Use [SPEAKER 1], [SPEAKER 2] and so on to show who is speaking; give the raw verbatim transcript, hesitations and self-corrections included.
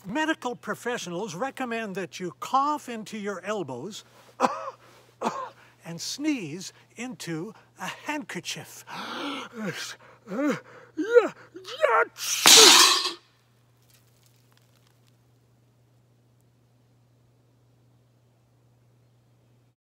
[SPEAKER 1] Medical professionals recommend that you cough into your elbows and sneeze into a handkerchief.